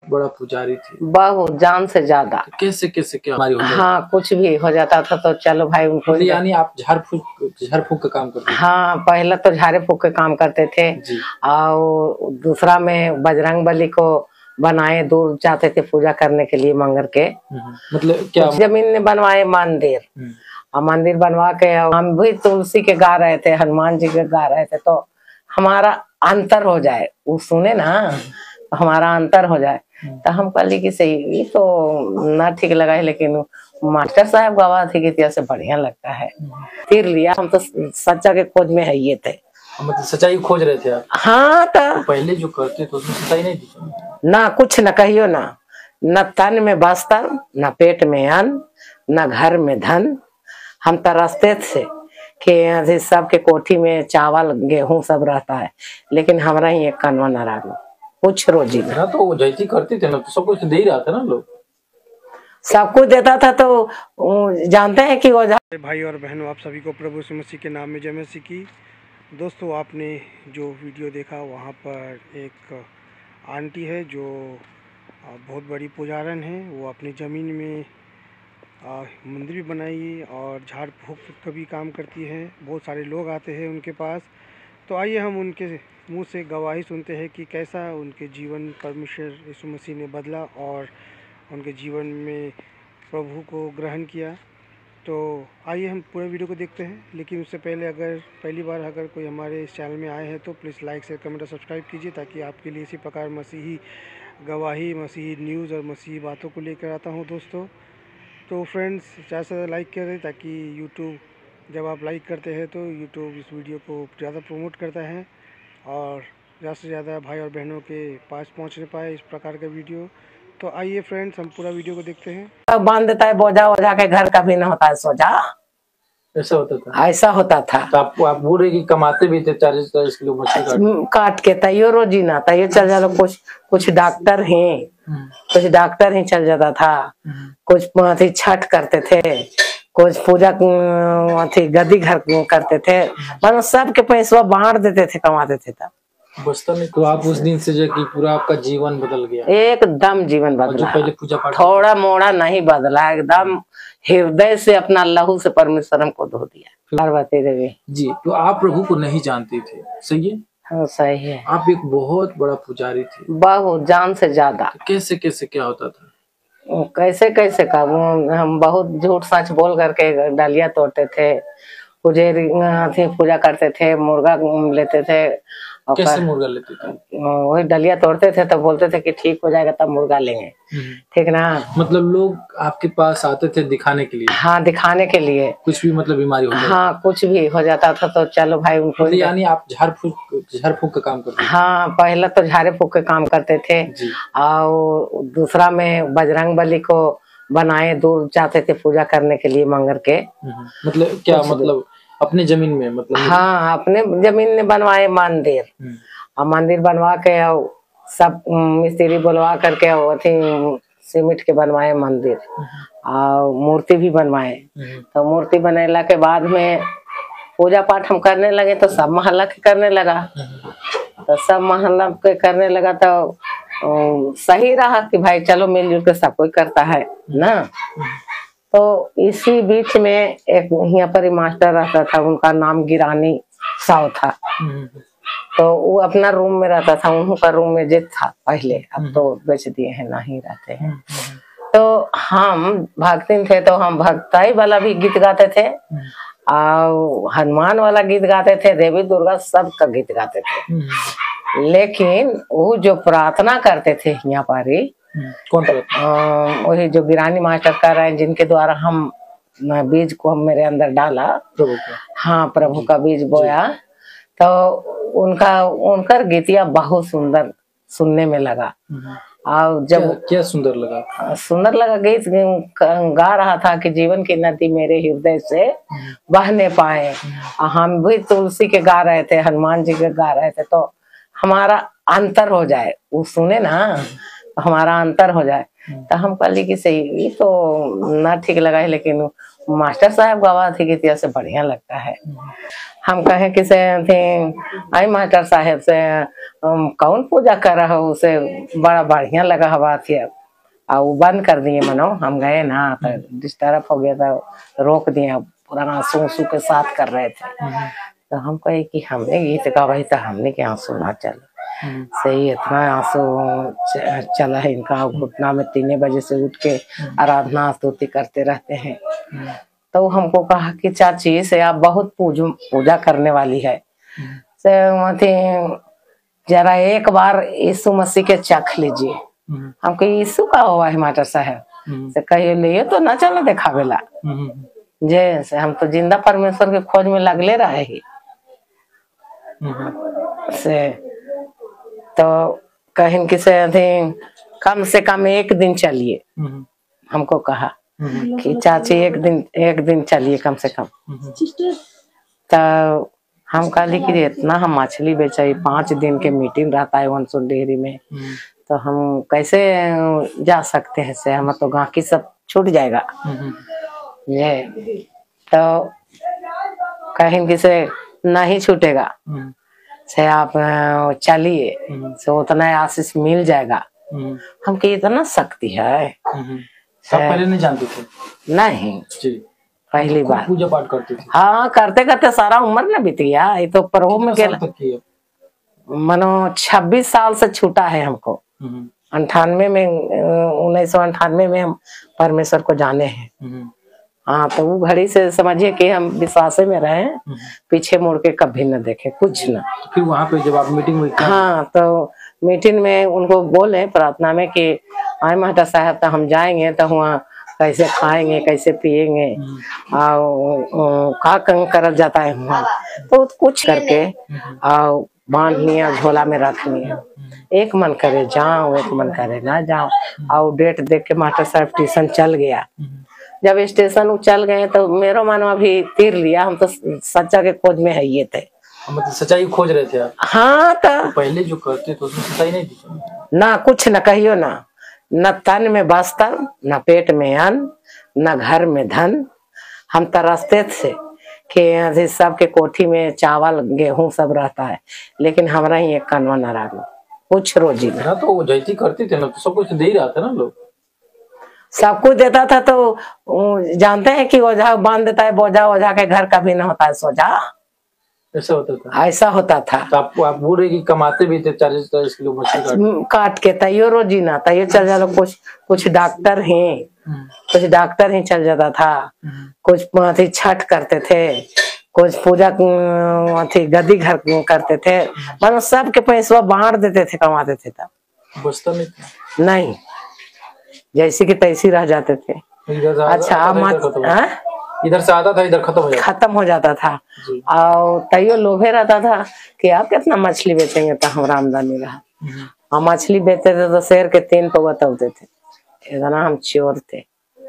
बड़ा पुजारी थी। बहुत, जान से ज्यादा। कैसे कैसे क्या हमारी हो हाँ, कुछ भी हो जाता था तो चलो भाई उनको। यानी आप झाड़ फूक का काम करते थे? हाँ, पहले तो झाड़े फूक के काम करते थे और दूसरा में बजरंग बली को बनाए, दूर जाते थे पूजा करने के लिए मंगर के। मतलब क्या जमीन ने बनवाए मंदिर, और मंदिर बनवा के हम भी तुलसी के गा रहे थे, हनुमान जी के गा रहे थे, तो हमारा अंतर हो जाए, वो सुने ना तो हमारा अंतर हो जाए। तो हम कल की सही तो ना ठीक लगा है, लेकिन मास्टर साहब गवाह थे कि से बढ़िया लगता है, फिर लिया। हम तो सच्चा के खोज में है ये थे। मतलब सच्चाई खोज रहे थे आप? हाँ, तो पहले जो करते थे उसमें सच्चाई नहीं थी ना, कुछ न कहियो ना, न तन में बस्तर, न पेट में अन्न, न घर में धन। हम तरसते थे कि सबके कोठी में चावल गेहूं सब रहता है, लेकिन हमारा ही एक कनवा न रहा, कुछ रोजी ना। तो जैसी करते थे ना तो सब कुछ दे ही रहा था ना, लोग सब कुछ देता था। तो जानते हैं कि वो भाई और बहनों, आप सभी को प्रभु यीशु मसीह के नाम में जय मसीह की। दोस्तों, आपने जो वीडियो देखा वहाँ पर एक आंटी है जो बहुत बड़ी पुजारन है। वो अपनी ज़मीन में मंदिर भी बनाई और झाड़ फूक का भी काम करती है। बहुत सारे लोग आते हैं उनके पास। तो आइए हम उनके मुंह से गवाही सुनते हैं कि कैसा उनके जीवन परमेश्वर यीशु मसीह ने बदला और उनके जीवन में प्रभु को ग्रहण किया। तो आइए हम पूरे वीडियो को देखते हैं। लेकिन उससे पहले अगर पहली बार अगर कोई हमारे इस चैनल में आए हैं तो प्लीज़ लाइक शेयर कमेंट और सब्सक्राइब कीजिए, ताकि आपके लिए इसी प्रकार मसीही गवाही, मसीही न्यूज़ और मसीही बातों को लेकर आता हूं दोस्तों। तो फ्रेंड्स, ज़्यादा से ज़्यादा लाइक करें, ताकि यूट्यूब जब आप लाइक करते हैं तो यूट्यूब इस वीडियो को ज़्यादा प्रमोट करता है और ज़्यादा से ज़्यादा भाई और बहनों के पास पहुँच पाए इस प्रकार का वीडियो। तो आइए फ्रेंड्स, हम पूरा वीडियो को देखते हैं। बांध देता है बोझा वोझा के, घर का भी न होता है सोजा। ऐसा होता था? ऐसा होता था। तो आप बोल रहे कि कमाते भी थे 40-40 किलो मछली काट के, तैयो रोजी ना तैयो चल जाता। कुछ डॉक्टर हैं, कुछ डॉक्टर ही चल जाता था। कुछ छठ करते थे, कुछ पूजा गद्दी घर करते थे, मतलब सबके पैसा बांट देते थे, कमाते थे तब। बचता नहीं। तो आप उस दिन से जो कि पूरा आपका जीवन बदल गया? एकदम जीवन बदला। पहले पूजा पाठ थोड़ा मोड़ा नहीं बदला, एकदम हृदय से अपना लहू से परमेश्वर हमको धो दिया। पार्वती देवी जी। तो आप प्रभु को नहीं जानती थे, सही है? हाँ, सही है। आप एक बहुत बड़ा पुजारी थे। बहुत, जान से ज्यादा। कैसे कैसे क्या होता था? कैसे कैसे का हम बहुत झूठ सच बोल करके डालिया तोड़ते थे, पूजा करते थे, मुर्गा लेते थे। कैसे मुर्गा लेते थे? वही डलिया तोड़ते थे तो बोलते थे कि ठीक हो जाएगा तब मुर्गा लेंगे, ठीक ना। मतलब लोग आपके पास आते थे दिखाने के लिए? हाँ, दिखाने के लिए। कुछ भी मतलब बीमारी हो जाती? हाँ, कुछ भी हो जाता था तो चलो भाई उनको। यानी आप झाड़ फूक का काम करते थे? हाँ, पहले तो झाड़े फूक के काम करते थे और दूसरा में बजरंग बली को बनाए, दूर जाते थे पूजा करने के लिए मंगर के। मतलब क्या, मतलब अपने जमीन में? मतलब हाँ, अपने जमीन ने बनवाए मंदिर, और मंदिर बनवा के और सब मिस्त्री बुलवा करके सीमेंट के बनवाए मंदिर और मूर्ति भी बनवाए। तो मूर्ति बनेला के बाद में पूजा पाठ हम करने लगे तो सब मोहल्ला के करने लगा। तो सब मोहल्ला के करने लगा तो सही रहा कि भाई चलो मिलजुल के सब कोई करता है ना। तो इसी बीच में एक यहाँ पर मास्टर रहता था, उनका नाम गिरानी साव था। तो वो अपना रूम में रहता था, उनका रूम में जेट था पहले, अब तो बेच दिए हैं, नहीं रहते हैं। तो हम भक्तिन थे तो हम भक्ताई वाला भी गीत गाते थे और हनुमान वाला गीत गाते थे, देवी दुर्गा सब का गीत गाते थे। लेकिन वो जो प्रार्थना करते थे यहाँ पर ही, कौन वही जो गिरानी मास्टर कर रहे हैं, जिनके द्वारा हम बीज को हम मेरे अंदर डाला, प्रभु का। हाँ, प्रभु का बीज बोया। तो उनका गीतिया बहुत सुंदर सुनने में लगा। और जब क्या सुंदर लगा? सुंदर लगा, गीत गा रहा था कि जीवन की नदी मेरे हृदय से बहने पाए। हम भी तुलसी के गा रहे थे, हनुमान जी के गा रहे थे, तो हमारा अंतर हो जाए, वो सुने ना तो हमारा अंतर हो जाए। तो हम कल की सही तो ना ठीक लगा है, लेकिन मास्टर साहब गवाह थी कि से बढ़िया लगता है। हम कहे कि से थे आई मास्टर साहब से कौन पूजा कर रहा हो, उसे बड़ा बढ़िया लगा हवा थी। और वो बंद कर दिए मनो, हम गए ना तो डिस्टर्ब हो गया था, रोक दिए, पूरा आंसू आंसू के साथ कर रहे थे। तो हम कहे कि हमने गीत गावाई तो हमने के आंसू ना चले, सही इतना आंसू चला है इनका। घुटना में 3 बजे से उठ के आराधना स्तुति करते रहते हैं। तो हमको कहा कि चाची से आप बहुत पूजा करने वाली है, से जरा एक बार यीशु मसीह के चख लीजिए। हमको यीशु का हुआ है मास्टर साहब से कहिए ले तो ना चलो देखावेला जे से हम तो जिंदा परमेश्वर के खोज में लगले रहे ही से। तो कहीं कि से कम से कम 1 दिन चलिए, हमको कहा कि चाची एक दिन चलिए कम से कम। तो हम कहली कि इतना हम मछली बेचे, 5 दिन के मीटिंग रहता है वनसुन डेयरी में, तो हम कैसे जा सकते हैं से, हम तो गांकी सब छूट जाएगा ये। तो कहें कि से नहीं छूटेगा से आप चलिए, से उतना आशीष मिल जाएगा। हमको इतना शक्ति है। पहले नहीं जानते थे? नहीं जी, पहली बार पूजा पाठ करते थे। हाँ, करते करते सारा उम्र न बीत गया। ये तो प्रभु में मनो 26 साल से छूटा है हमको। 98 में 1998 में हम परमेश्वर को जाने हैं। हाँ, तो वो घड़ी से समझिए कि हम विश्वास में रहे, पीछे मुड़ के कभी न देखे कुछ न। तो फिर वहाँ पे जब आप मीटिंग हुई? हाँ, तो मीटिंग में उनको बोले प्रार्थना में कि आए मास्टर साहब तो हम जाएंगे तो वहाँ कैसे खाएंगे कैसे पिएंगे और का कर जाता है वहाँ, तो कुछ करके और बांध लिया, झोला में रख लिया। एक मन करे जाओ, एक मन करे ना जाओ। और डेट देख के मास्टर साहब स्टेशन चल गया। जब स्टेशन चल गए तो मेरा मनवा भी तीर लिया। हम तो सच्चा के खोज में है ये थे, मतलब सच्चाई खोज रहे थे आप? हाँ, तो पहले जो करते थे उसमें सच्चाई नहीं थी ना, कुछ न कहियो ना, न तन में बस्तर, न पेट में अन्न, न घर में धन। हम तरसते थे कि सबके कोठी में चावल गेहूं सब रहता है, लेकिन हमारा ही एक कनवा न रहा, कुछ रोजी ना। तो जैसी करते थे ना तो सब कुछ दे ही रहा था ना, लोग सब कुछ देता था। तो जानते हैं कि ओझा बांध देता है, बोझा ओझा के घर कभी न होता है सोझा। ऐसा होता था? ऐसा होता था। तो आप बोल रहे कि कमाते भी थे 40-40 किलो मछली काट के, तैयो रोजी ना, तैयो चल जाता। कुछ डॉक्टर हैं, कुछ डॉक्टर ही चल जाता था। कुछ छठ करते थे, कुछ पूजा गद्दी घर करते थे। मतलब सबके पैसा बांट देते थे, कमाते थे। तब बचता नहीं, जैसे कि तैसी रह जाते थे। अच्छा, इधर से आता था, इधर खत्म हो जाता था। और तैयो लोभे रहता था कि आप कितना मछली बेचेंगे तो हमारा आमदनी रहा। हम मछली बेचते थे तो शेर के 3 पौवा तोड़ते थे, इतना हम चोर थे।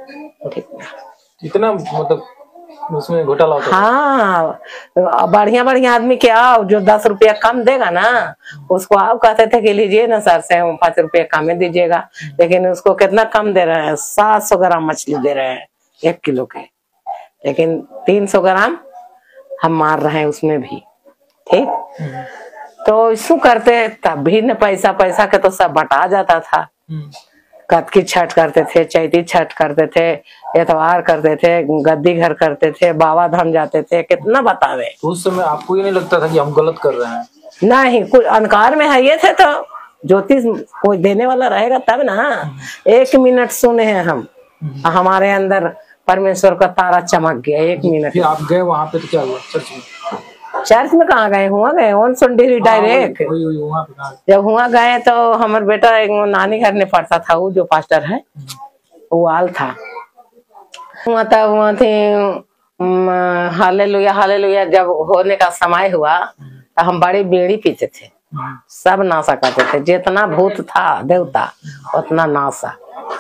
इतना मतलब उसमें घोटाला होता? हाँ, बढ़िया बढ़िया आदमी के आओ, जो 10 रुपया कम देगा ना उसको आओ कहते थे कि लीजिए ना सर से 5 रुपया कम दीजिएगा। लेकिन उसको कितना कम दे रहे हैं, 700 ग्राम मछली दे रहे हैं 1 किलो के, लेकिन 300 ग्राम हम मार रहे हैं उसमें भी। ठीक, तो इसको करते तब भी न पैसा के तो सब बटा जाता था। कतकी छठ करते थे, चैती छठ करते थे, एतवार करते थे, गद्दी घर करते थे, बाबा धाम जाते थे, कितना बतावे। उस समय आपको ये नहीं लगता था कि हम गलत कर रहे हैं? नहीं, कुछ अंधकार में है ये थे, तो ज्योतिष कोई देने वाला रहेगा तब ना। 1 मिनट सुने हैं हम, हमारे अंदर परमेश्वर का तारा चमक गया 1 मिनट। फिर आप गए वहां पे तो क्या हुआ? चर्च में कहाँ गए, हुआ गए वनसुन डेयरी डायरेक्ट। जब हुआ गए तो हमारे बेटा एक नानी घर में पढ़ता था, वो जो पास्टर है वो आल था। हुआ तब वहाँ थे हालेलुया हालेलुया जब होने का समय हुआ तो हम बड़ी बीड़ी पीते थे, सब नासा करते थे। जितना भूत था देवता उतना नासा।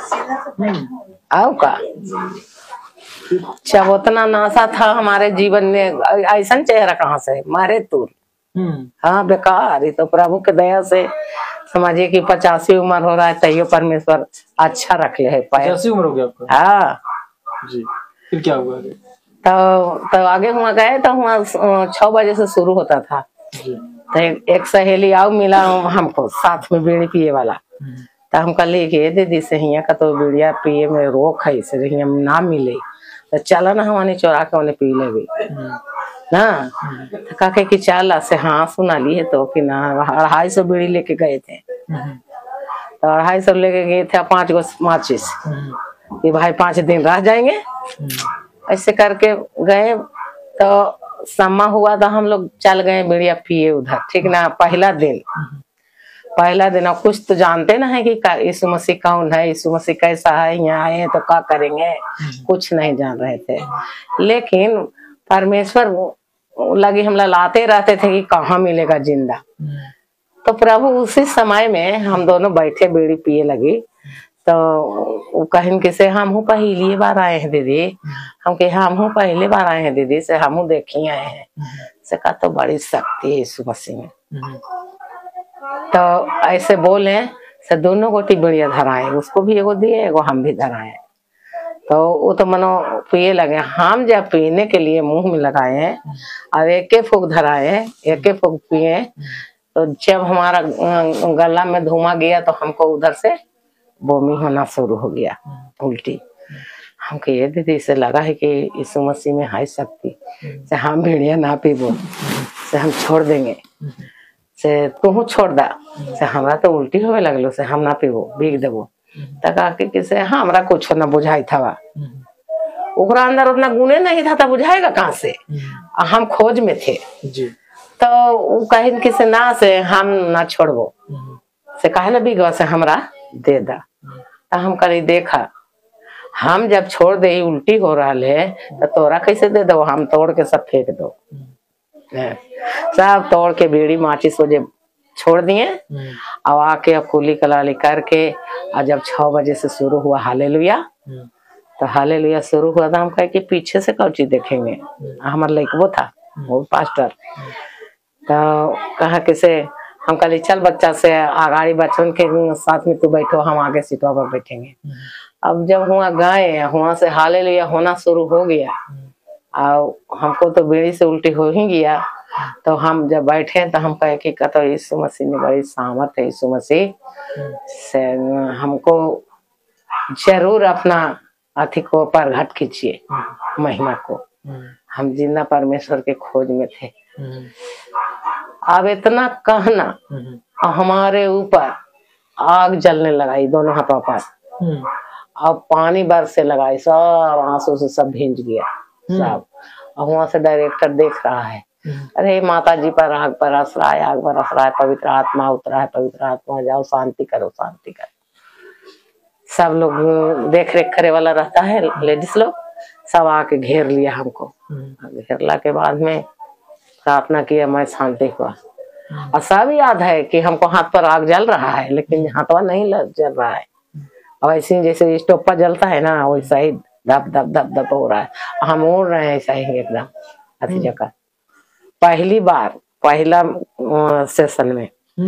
आओ का जब उतना नासा था हमारे जीवन में, ऐसा चेहरा कहाँ से मारे तूर। हाँ, बेकार। ये तो प्रभु के दया से समझिए कि 85 उम्र हो रहा है, तैयो परमेश्वर अच्छा रख ले है। 85 उम्र हो गया आपका? हाँ जी। फिर क्या हुआ? तो आगे हुआ गए तो हुआ 6 बजे से शुरू होता था। जी। तो एक सहेली आओ मिला हमको साथ में बीड़ी पिए वाला। तो हम कहली कि दीदी से हिया का तो बीड़िया पिए में रोक है, से हिया ना मिले तो चला ना हमारे चोरा के उन्हें पी ले ना। तो काके की चाल से हाँ सुना ली है तो कि ना 250 बीड़ी लेके गए थे। तो 250 लेके गए थे 5 गो माचिस कि भाई 5 दिन रह जाएंगे। ऐसे करके गए तो सम्मा हुआ तो हम लोग चल गए बीड़िया पिए उधर, ठीक ना। पहला दिन अब कुछ तो जानते ना है कि यीशु मसीह कौन है, यीशु मसीह कैसा है, यहाँ आए तो क्या करेंगे, कुछ नहीं जान रहे थे। लेकिन परमेश्वर लगी हम लाते रहते थे कि कहाँ मिलेगा जिंदा। तो प्रभु उसी समय में हम दोनों बैठे बीड़ी पिए लगी। तो वो कहें कि से हम पहली बार आए हैं दीदी, हम के हम पहली बार आए हैं दीदी से हम देखी आए हैं से का तो बड़ी शक्ति है यीशु मसीह में। तो ऐसे बोले से दोनों गोटी बढ़िया धराए, उसको भी एगो दिए एगो हम भी धराए। तो वो तो मनो पिए लगे। हम जब पीने के लिए मुंह में लगाए और एक फूक धराए, एक फूक पिए, तो जब हमारा गला में धुआं गया तो हमको उधर से बमी होना शुरू हो गया, उल्टी। हमको ये दीदी से लगा है कि यीशु मसीह में है शक्ति, से हम बीड़िया ना पीबो, से हम छोड़ देंगे, से तू छोड़ दा, से हमरा तो उल्टी होवे लगलो, से हम ना पीबो, बीग देबो। तक आके किसे हमरा कुछ ना बुझाई था, ओकरा अंदर उतना गुणे नहीं था, तो बुझाएगा कहाँ से। हम खोज में थे जी। तो वो कहे किसे ना से हम ना छोड़बो, से कहे ना बीगवा से हमरा दे दा। तो हम करी देखा हम जब छोड़ दे उल्टी हो रहा है तो तोरा कैसे दे दो, हम तोड़ के सब फेंक दो। सब तोड़ के बीड़ी माचिस सोचे छोड़ दिए और आके कुली कलाली करके। और जब 6 बजे से शुरू हुआ हालेलुया, तो हालेलुया शुरू हुआ था। हम कहे कि पीछे से कौन चीज देखेंगे, हमारा लड़का वो था वो पास्टर। तो कहा किसे हम कहली चल बच्चा से आगाड़ी बच्चन के साथ में तू बैठो, हम आगे सीटों पर बैठेंगे। अब जब हुआ गए वहां से हालेलुया होना शुरू हो गया और हमको तो बीड़ी से उल्टी हो ही गया। तो हम जब बैठे तो हम कहे कि कहते यीशु मसीह ने बड़ी सामर्थ है, यीशु मसीह से हमको जरूर अपना अति को प्रगट कीजिए, महिमा को। हम जिंदा परमेश्वर के खोज में थे। अब इतना कहना हमारे ऊपर आग जलने लगाई दोनों हाथों पर, अब पानी बरसे लगाई, सब आंसू से सब भींज गया सब। और वहां से डायरेक्टर देख रहा है, अरे माता जी पर आग बरस रहा है, आग बरस रहा है, पवित्र आत्मा उतरा है, पवित्र आत्मा जाओ शांति करो, शांति करो। सब लोग देख रेख करे वाला रहता है, लेडीज लोग सब आके घेर लिया हमको। घेरला के बाद में प्रार्थना किया, मैं शांति हुआ। और सब याद है कि हमको हाथ पर आग जल रहा है, लेकिन हाथवा नहीं जल रहा है। और ऐसे जैसे स्टोव पर जलता है ना, वैसा ही धप धप धप धप हो रहा है। हम उड़ रहे हैं ऐसा ही एकदम अच्छी जगह। पहली बार पहला सेशन में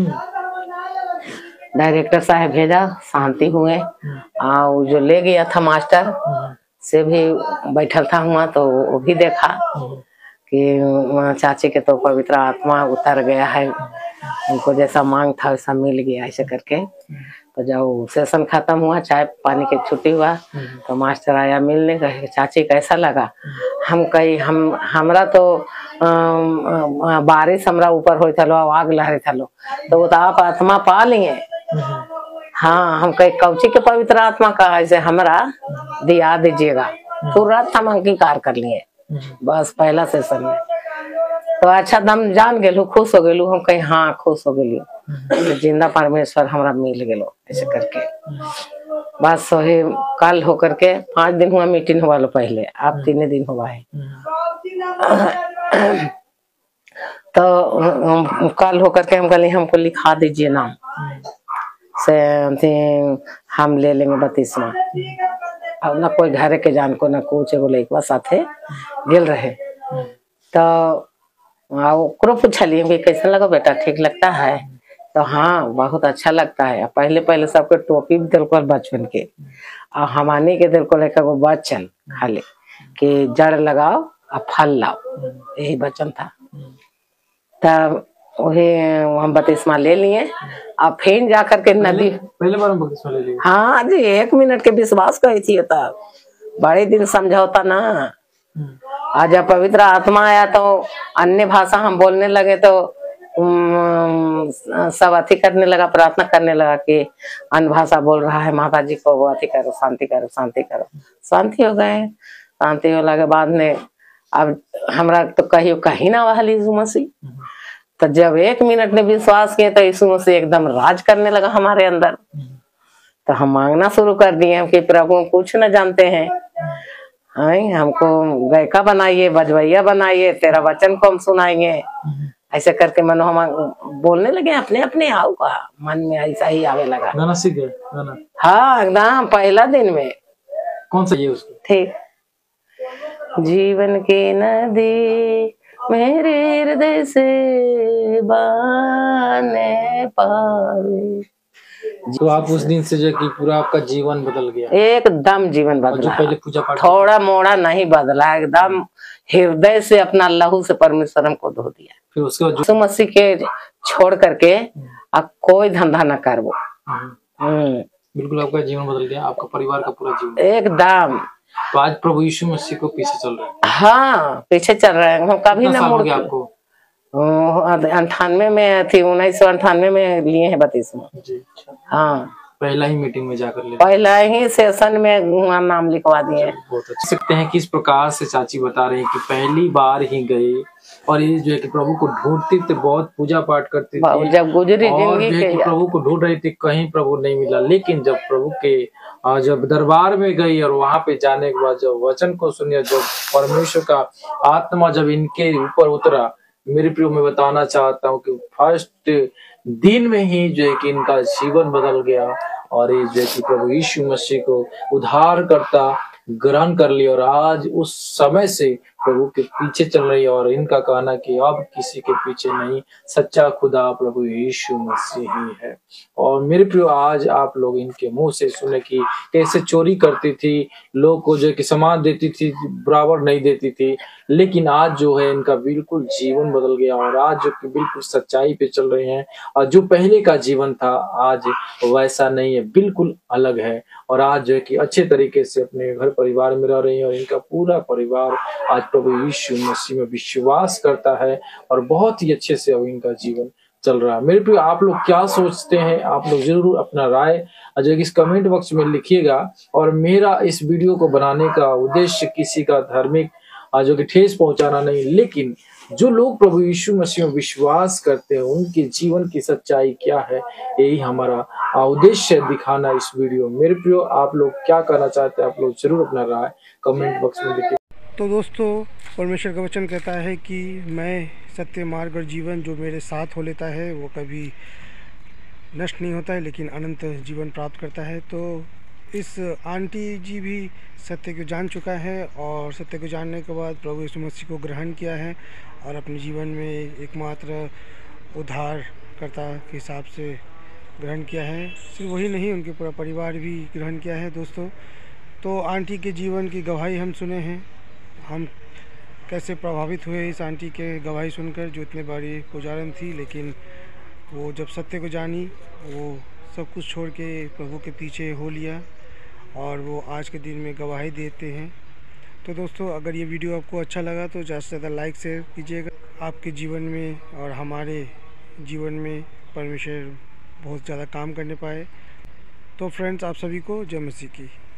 डायरेक्टर साहब भेजा, शांति हुए। और जो ले गया था मास्टर से भी बैठल था हुआ, तो वो भी देखा कि चाची के तो पवित्र आत्मा उतर गया है, उनको जैसा मांग था वैसा मिल गया, ऐसे करके। तो जब सेशन खत्म हुआ, चाय पानी की छुट्टी हुआ, तो मास्टर आया मिलने, कहे चाची कैसा लगा। हम कही हमरा तो बारिश हमरा ऊपर हो था, आग लहरे था, तो वो तो आप आत्मा पा लिए। हाँ, हम कही कौची के पवित्र आत्मा का ऐसे हमरा दिया दीजिएगा। तुरंत हम अंगीकार कर लिए बस पहला सेशन में। तो अच्छा दम जान गेलू, खुश हो गेलू। हम कहीं हाँ खुश हो गेलू, तो जिंदा परमेश्वर हमरा मिल गेलो, ऐसे करके। बस वही कल होकर के 5 दिन हुआ मीटिंग हुआ लो पहले, अब 3 दिन हुआ है। तो कल होकर के हम कहले हमको लिखा दीजिए नाम से, हम ले लेंगे बत्तीसवां। अब ना कोई घर के जान को ना कुछ, एगो लड़का साथे गेल रहे। तो ओकरो पूछलिए कि कैसा लगा बेटा, ठीक लगता है। तो हाँ बहुत अच्छा लगता है। पहले पहले सबके टोपी भी दिल को बचपन के, और हमानी के दिल को लेकर वो बचन खाली कि जड़ लगाओ और फल लाओ, यही वचन था। तब वही हम बपतिस्मा ले लिए और फिर जा करके नदी, पहले बार बपतिस्मा ले लिया? हाँ जी, 1 मिनट के विश्वास कही थी। तब बड़े दिन समझौता ना। आज जब पवित्र आत्मा आया तो अन्य भाषा हम बोलने लगे तो सब अति करने लगा, प्रार्थना करने लगा कि अन्य भाषा बोल रहा है माता जी को, वो अति करो, शांति करो, शांति करो। शांति हो गए। शांति होने के बाद में अब हमरा तो कहियो कहीं ना वाली यीशु मसीह। तो जब 1 मिनट ने विश्वास किया तो यीशु मसीह एकदम राज करने लगा हमारे अंदर। तो हम मांगना शुरू कर दिए कि प्रभु कुछ न जानते हैं, हमको गायिका बनाइए, बजवैया बनाइए, तेरा वचन को हम सुनाएंगे। ऐसे करके मनो हम बोलने लगे अपने अपने आओ का मन में ऐसा ही आवे लगा। गाना सीख गए? गाना हाँ एकदम पहला दिन में। कौन सा ये उसको? ठीक। जीवन की नदी मेरे हृदय से बहने पावे। तो आप उस दिन से जो कि पूरा आपका जीवन बदल गया? एकदम जीवन जो बदला। पहले पूजा पाठ थोड़ा मोड़ा नहीं बदला, एकदम हृदय से अपना लहू से परमेश्वर हमको धो दिया। फिर उसके बाद यीशु मसीह के छोड़ करके अब कोई धंधा न करबो। बिल्कुल आपका जीवन बदल गया, आपका परिवार का पूरा जीवन एकदम। तो आज प्रभु यीशु मसीह को पीछे चल रहे हैं? हाँ पीछे चल रहे हैं हम, कभी कितना ना साल हो मुड़ गया के। आपको? 98 में थी, 1998 में लिए हैं बपतिस्मा। जी। हाँ पहला ही मीटिंग में जाकर ले? पहला ही सेशन में नाम लिखवा दिए। बहुत अच्छे सकते हैं कि इस प्रकार से चाची बता रहे हैं कि पहली बार ही गए और ये जो है कि प्रभु को ढूंढती थी, बहुत पूजा पाठ करती थी, जब गुजरी और जिंदगी जो है कि के प्रभु को ढूंढ रही थी, कहीं प्रभु नहीं मिला। लेकिन जब प्रभु के जब दरबार में गई और वहां पे जाने के बाद जब वचन को सुनिया, जब परमेश्वर का आत्मा जब इनके ऊपर उतरा, मेरे प्रियो मैं बताना चाहता हूँ कि फर्स्ट दिन में ही जो है कि इनका जीवन बदल गया और ये जो है कि प्रभु यीशु मसीह को उद्धार करता ग्रहण कर लिया और आज उस समय से प्रभु के पीछे चल रही है। और इनका कहना कि अब किसी के पीछे नहीं, सच्चा खुदा प्रभु यीशु मसीह ही है। और मेरे प्रियो आज आप लोग इनके मुंह से सुने कि कैसे चोरी करती थी, लोग को जो कि सामान देती थी, बराबर नहीं देती थी, लेकिन आज जो है इनका बिल्कुल जीवन बदल गया और आज जो कि बिल्कुल सच्चाई पे चल रहे हैं। और जो पहले का जीवन था आज वैसा नहीं है, बिल्कुल अलग है। और आज जो है कि अच्छे तरीके से अपने घर परिवार में रह रही है और इनका पूरा परिवार आज प्रभु यीशु मसीह में विश्वास करता है और बहुत ही अच्छे से अब इनका जीवन चल रहा है। मेरे प्रिय आप लोग क्या सोचते हैं? आप लोग जरूर अपना राय जो इस कमेंट बॉक्स में लिखिएगा। और मेरा इस वीडियो को बनाने का उद्देश्य किसी का धार्मिक जो कि ठेस पहुंचाना नहीं, लेकिन जो लोग प्रभु यीशु मसीह में विश्वास करते हैं उनके जीवन की सच्चाई क्या है, यही हमारा उद्देश्य है दिखाना इस वीडियो। मेरे प्रियो आप लोग क्या कहना चाहते हैं? आप लोग जरूर अपना राय कमेंट बॉक्स में लिखिए। तो दोस्तों परमेश्वर का वचन कहता है कि मैं सत्य मार्ग और जीवन जो मेरे साथ हो लेता है वो कभी नष्ट नहीं होता है लेकिन अनंत जीवन प्राप्त करता है। तो इस आंटी जी भी सत्य को जान चुका है और सत्य को जानने के बाद प्रभु यीशु मसीह को ग्रहण किया है और अपने जीवन में एकमात्र उद्धारकर्ता के हिसाब से ग्रहण किया है। सिर्फ वही नहीं, उनके पूरा परिवार भी ग्रहण किया है। दोस्तों तो आंटी के जीवन की गवाही हम सुने हैं, हम कैसे प्रभावित हुए इस आंटी के गवाही सुनकर, जो इतने बड़ी पुजारन थी लेकिन वो जब सत्य को जानी वो सब कुछ छोड़ के प्रभु के पीछे हो लिया और वो आज के दिन में गवाही देते हैं। तो दोस्तों अगर ये वीडियो आपको अच्छा लगा तो ज़्यादा से ज़्यादा लाइक शेयर कीजिएगा। आपके जीवन में और हमारे जीवन में परमेश्वर बहुत ज़्यादा काम करने पाए। तो फ्रेंड्स आप सभी को जय मसीह की।